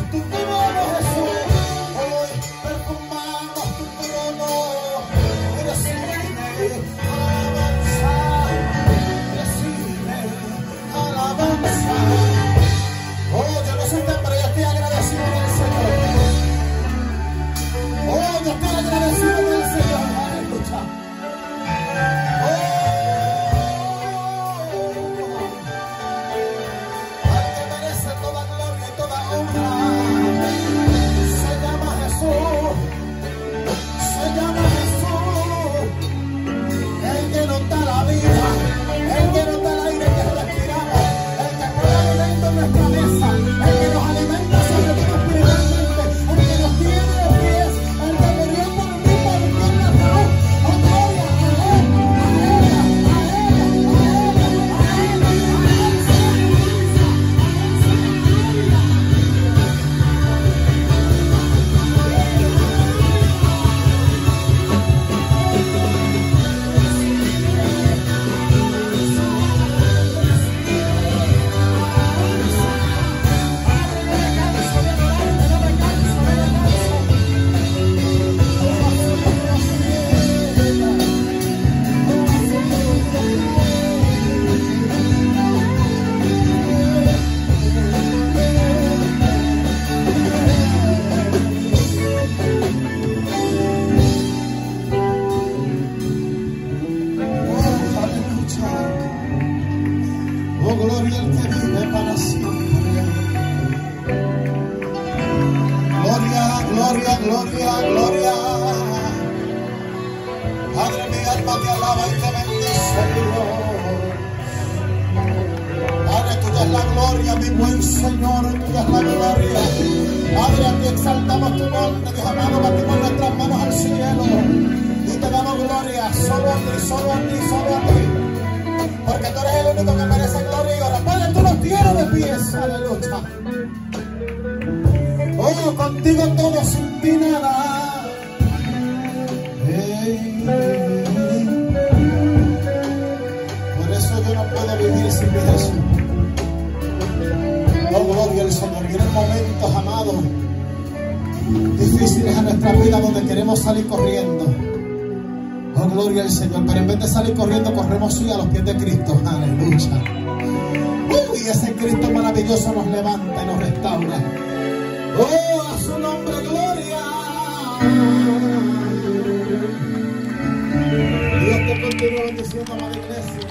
tu trono, Jesús. Hoy perfumamos tu trono. Recibe alabanza, recibe alabanza. Oh, yo no sé usted, pero yo estoy agradecido del Señor. Oh, yo estoy agradecido del Señor. Aleluya. Al que merece toda gloria y toda honra se llama Jesús. Se llama Jesús. El que nos da la vida, el que nos da el aire que respiramos, el que pone alimento en nuestra mesa, el que nos alimenta sobre todo espiritualmente, el que nos tiene de pies, el que murió por mí, por mí en la cruz. Oh, gloria a Él, a Él, a Él, a Él, oh, gloria al que vive para siempre. Gloria, gloria, gloria, gloria. Padre, mi alma te alaba y te bendice, Dios. Padre, tuya es la gloria, mi buen Señor, tuya es la gloria. Padre, aquí exaltamos tu nombre, Dios amado, batimos nuestras manos al cielo y te damos gloria, solo a ti, solo a ti, solo a ti. Porque tú eres el único que merece gloria y honra. Padre, tú nos tienes de pies, aleluya. Oh, contigo todo, sin ti nada. Por eso yo no puedo vivir sin mi Jesús. Oh, gloria al Señor. Vienen momentos, amados, difíciles en nuestra vida donde queremos salir corriendo. Oh, gloria al Señor. Pero en vez de salir corriendo, corremos sí a los pies de Cristo. Aleluya. Y ese Cristo maravilloso nos levanta y nos restaura. Oh, a su nombre, gloria. Dios te continúa bendiciendo, amada iglesia.